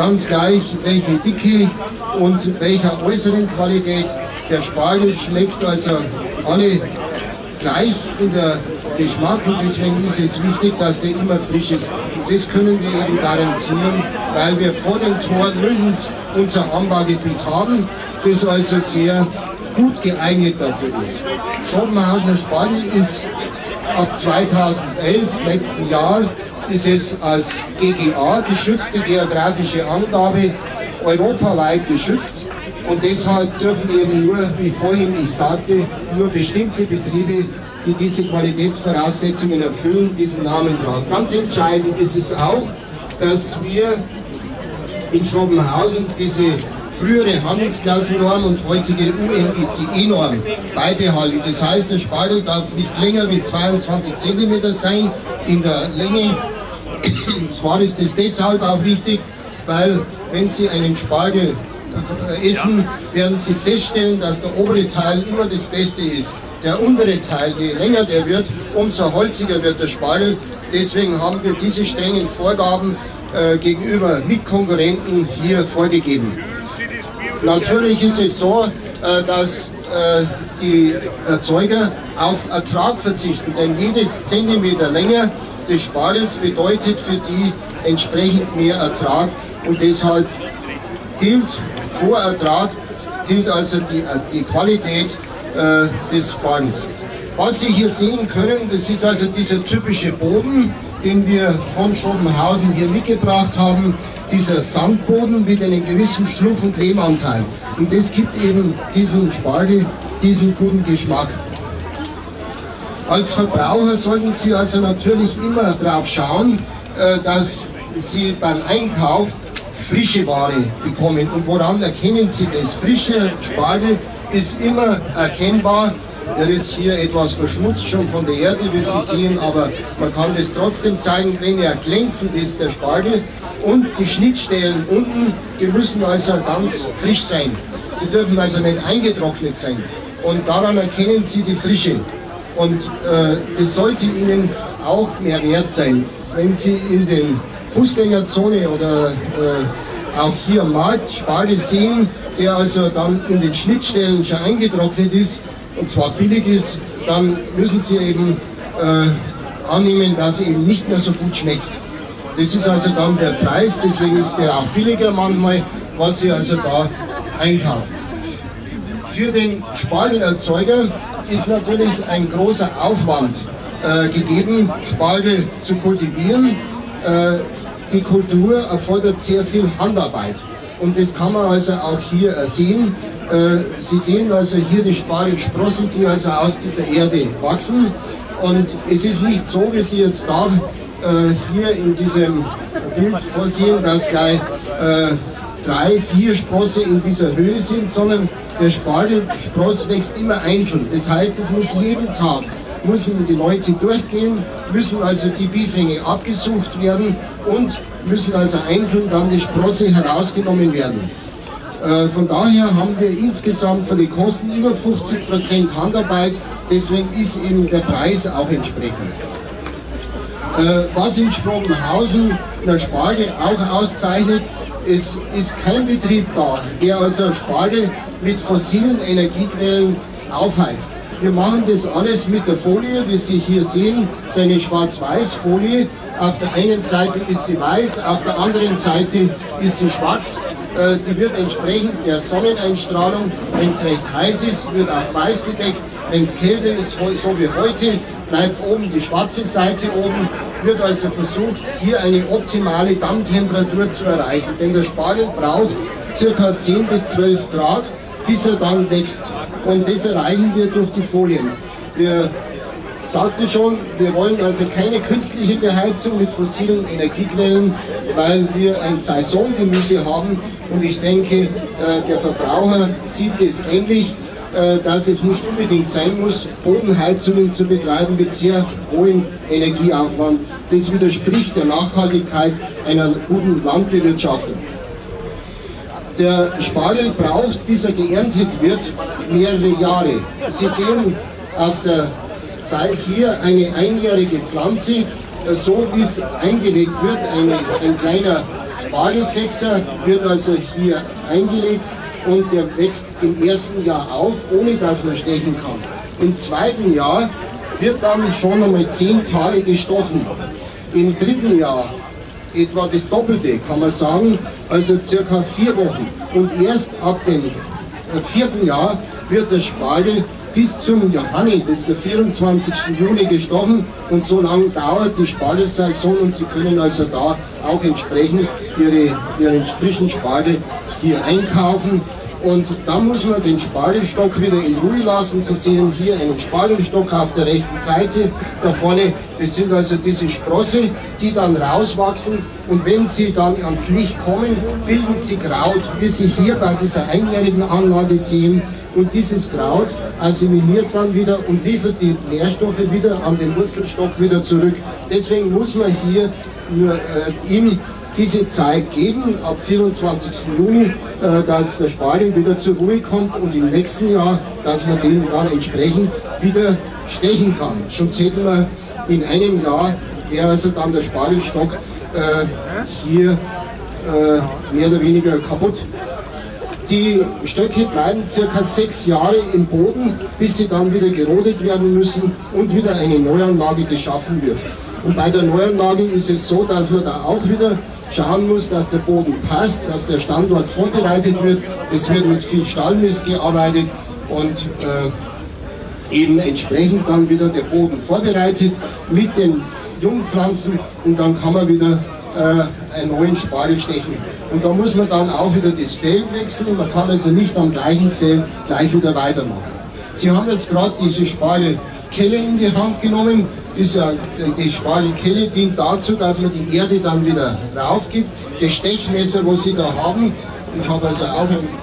ganz gleich welche Dicke und welcher äußeren Qualität. Der Spargel schmeckt also alle gleich in der Geschmack und deswegen ist es wichtig, dass der immer frisch ist. Und das können wir eben garantieren, weil wir vor den Toren Mündens unser Anbaugebiet haben, das also sehr gut geeignet dafür ist. Schobenhausener Spargel ist ab 2011, letzten Jahr, ist es als GGA, geschützte geografische Angabe, europaweit geschützt. Und deshalb dürfen eben nur, wie vorhin ich sagte, nur bestimmte Betriebe, die diese Qualitätsvoraussetzungen erfüllen, diesen Namen tragen. Ganz entscheidend ist es auch, dass wir in Schobenhausen diese frühere Handelsklassennorm und heutige UNECE-Norm beibehalten. Das heißt, der Spargel darf nicht länger wie 22 cm sein in der Länge. Und zwar ist es deshalb auch wichtig, weil wenn Sie einen Spargel essen, werden Sie feststellen, dass der obere Teil immer das Beste ist. Der untere Teil, je länger der wird, umso holziger wird der Spargel. Deswegen haben wir diese strengen Vorgaben gegenüber Mitkonkurrenten hier vorgegeben. Natürlich ist es so, dass die Erzeuger auf Ertrag verzichten, denn jedes Zentimeter länger des Spargels bedeutet für die entsprechend mehr Ertrag und deshalb gilt vor Ertrag, gilt also die Qualität des Spargels. Was Sie hier sehen können, das ist also dieser typische Boden, den wir von Schobenhausen hier mitgebracht haben, dieser Sandboden mit einem gewissen Schluff- und Lehmanteil. Und das gibt eben diesem Spargel diesen guten Geschmack. Als Verbraucher sollten Sie also natürlich immer darauf schauen, dass Sie beim Einkauf frische Ware bekommen. Und woran erkennen Sie das? Frischer Spargel ist immer erkennbar. Er ist hier etwas verschmutzt schon von der Erde, wie Sie sehen, aber man kann das trotzdem zeigen, wenn er glänzend ist, der Spargel. Und die Schnittstellen unten, die müssen also ganz frisch sein. Die dürfen also nicht eingetrocknet sein. Und daran erkennen Sie die Frische. Und das sollte Ihnen auch mehr wert sein. Wenn Sie in den Fußgängerzone oder auch hier am Markt Spargel sehen, der also dann in den Schnittstellen schon eingetrocknet ist und zwar billig ist, dann müssen Sie eben annehmen, dass er eben nicht mehr so gut schmeckt. Das ist also dann der Preis, deswegen ist der auch billiger manchmal, was Sie also da einkaufen. Für den Spargelerzeuger ist natürlich ein großer Aufwand gegeben, Spargel zu kultivieren. Die Kultur erfordert sehr viel Handarbeit und das kann man also auch hier sehen. Sie sehen also hier die Spargelsprossen, die also aus dieser Erde wachsen und es ist nicht so, wie Sie jetzt da hier in diesem Bild vorsehen, dass gleich 3, 4 Sprosse in dieser Höhe sind, sondern der Spargelspross wächst immer einzeln. Das heißt, es muss jeden Tag müssen die Leute durchgehen, müssen also die Bifänge abgesucht werden und müssen also einzeln dann die Sprosse herausgenommen werden. Von daher haben wir insgesamt für die Kosten über 50% Handarbeit, deswegen ist eben der Preis auch entsprechend. Was in Schobenhausen der Spargel auch auszeichnet, es ist kein Betrieb da, der also Spargel mit fossilen Energiequellen aufheizt. Wir machen das alles mit der Folie, wie Sie hier sehen, ist eine Schwarz-Weiß-Folie. Auf der einen Seite ist sie weiß, auf der anderen Seite ist sie schwarz. Die wird entsprechend der Sonneneinstrahlung, wenn es recht heiß ist, wird auf weiß gedeckt. Wenn es kälter ist, so wie heute, bleibt oben die schwarze Seite oben. Wird also versucht, hier eine optimale Dampftemperatur zu erreichen. Denn der Spargel braucht ca. 10 bis 12 Grad, bis er dann wächst. Und das erreichen wir durch die Folien. Wir sagte schon, wir wollen also keine künstliche Beheizung mit fossilen Energiequellen, weil wir ein Saisongemüse haben. Und ich denke, der Verbraucher sieht es ähnlich, dass es nicht unbedingt sein muss, Bodenheizungen zu betreiben mit sehr hohem Energieaufwand. Das widerspricht der Nachhaltigkeit einer guten Landbewirtschaftung. Der Spargel braucht, bis er geerntet wird, mehrere Jahre. Sie sehen auf der Seite hier eine einjährige Pflanze, so wie es eingelegt wird, ein kleiner Spargelfächser wird also hier eingelegt und der wächst im ersten Jahr auf, ohne dass man stechen kann. Im zweiten Jahr wird dann schon einmal 10 Tage gestochen. Im dritten Jahr etwa das Doppelte, kann man sagen, also circa 4 Wochen. Und erst ab dem 4. Jahr wird der Spargel bis zum Johanni, das ist der 24. Juli, gestochen, und so lange dauert die Spargelsaison und Sie können also da auch entsprechend Ihren frischen Spargel hier einkaufen. Und da muss man den Spargelstock wieder in Ruhe lassen. Sie sehen hier einen Spargelstock auf der rechten Seite. Da vorne, das sind also diese Sprosse, die dann rauswachsen. Und wenn sie dann ans Licht kommen, bilden sie Kraut, wie Sie hier bei dieser einjährigen Anlage sehen. Und dieses Kraut assimiliert dann wieder und liefert die Nährstoffe wieder an den Wurzelstock wieder zurück. Deswegen muss man hier nur ihm diese Zeit geben, ab 24. Juni, dass der Spargel wieder zur Ruhe kommt und im nächsten Jahr, dass man den dann entsprechend wieder stechen kann. Schon sehen wir, in einem Jahr wäre also dann der Spargelstock hier mehr oder weniger kaputt. Die Stöcke bleiben ca. 6 Jahre im Boden, bis sie dann wieder gerodet werden müssen und wieder eine Neuanlage geschaffen wird. Und bei der Neuanlage ist es so, dass man da auch wieder schauen muss, dass der Boden passt, dass der Standort vorbereitet wird. Es wird mit viel Stallmist gearbeitet und eben entsprechend dann wieder der Boden vorbereitet mit den Jungpflanzen, und dann kann man wieder einen neuen Spargel stechen. Und da muss man dann auch wieder das Feld wechseln. Man kann also nicht am gleichen Feld gleich wieder weitermachen. Sie haben jetzt gerade diese Spargelkelle in die Hand genommen. Die Spargelkelle dient dazu, dass man die Erde dann wieder rauf gibt. Das Stechmesser, was Sie da haben, ich habe also auch eins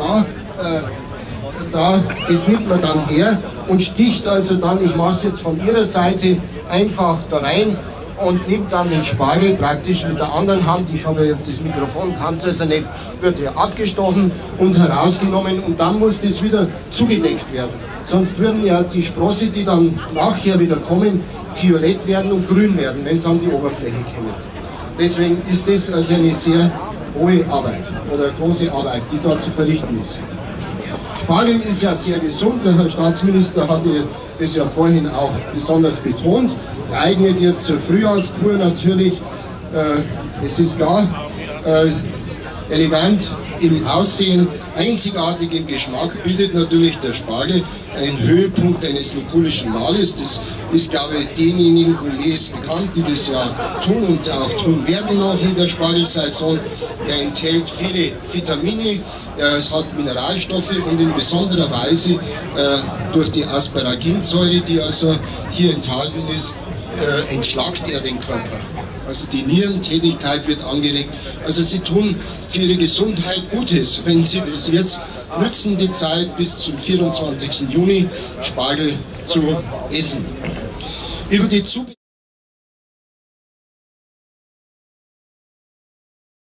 da, das nimmt man dann her und sticht also dann, ich mache es jetzt von Ihrer Seite, einfach da rein und nimmt dann den Spargel praktisch mit der anderen Hand, ich habe jetzt das Mikrofon, kann es also nicht, wird hier abgestochen und herausgenommen, und dann muss das wieder zugedeckt werden. Sonst würden ja die Sprosse, die dann nachher wieder kommen, violett werden und grün werden, wenn sie an die Oberfläche kommen. Deswegen ist das also eine sehr hohe Arbeit oder große Arbeit, die da zu verrichten ist. Spargel ist ja sehr gesund, der Herr Staatsminister hatte das ja vorhin auch besonders betont. Geeignet jetzt zur Frühjahrskur natürlich, es ist klar, elegant im Aussehen, einzigartig im Geschmack, bildet natürlich der Spargel einen Höhepunkt eines lukulischen Mahles. Das ist, glaube ich, denjenigen Gourmets bekannt, die das ja tun und auch tun werden noch in der Spargelsaison. Er enthält viele Vitamine, es hat Mineralstoffe und in besonderer Weise durch die Asparaginsäure, die also hier enthalten ist, entschlackt er den Körper. Also die Nierentätigkeit wird angeregt. Also Sie tun für Ihre Gesundheit Gutes, wenn Sie das jetzt nützen, die Zeit bis zum 24. Juni Spargel zu essen. Über die